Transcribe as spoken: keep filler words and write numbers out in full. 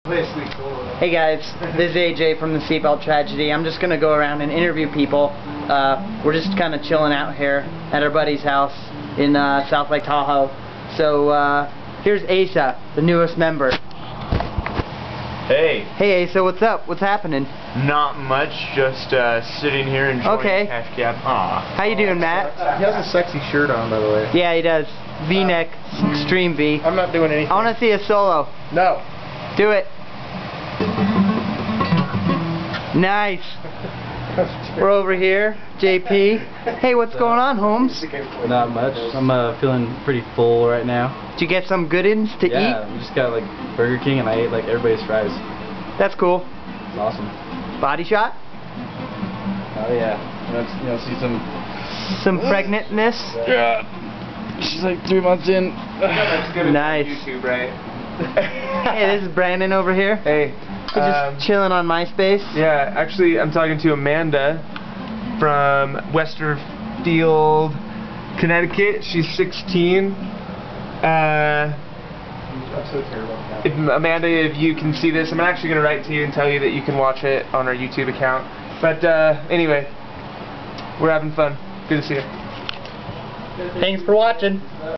Hey guys, this is A J from the Seatbelt Tragedy. I'm just going to go around and interview people. Uh, we're just kind of chilling out here at our buddy's house in uh, South Lake Tahoe. So uh, here's Asa, the newest member. Hey. Hey Asa, what's up? What's happening? Not much, just uh, sitting here enjoying okay. Cash Cab. Aw. How you doing, Matt? He has a sexy shirt on, by the way. Yeah, he does. V-neck, extreme V. I'm not doing anything. I want to see a solo. No. Do it. Nice. We're over here, J P. Hey, what's going on, Holmes? Not much. I'm uh, feeling pretty full right now. Did you get some good-ins to yeah, eat? Yeah, we just got like Burger King and I ate like everybody's fries. That's cool. It's awesome. Body shot? Oh yeah. Let's you know see some some pregnantness. Yeah. She's like three months in. That's good. Nice. YouTube, right? Hey, this is Brandon over here. Hey. We're um, just chilling on MySpace. Yeah, actually, I'm talking to Amanda from Westerfield, Connecticut. She's sixteen. Uh, I'm so terrible at that. if, Amanda, if you can see this, I'm actually going to write to you and tell you that you can watch it on our YouTube account. But uh, anyway, we're having fun. Good to see you. Thanks for watching.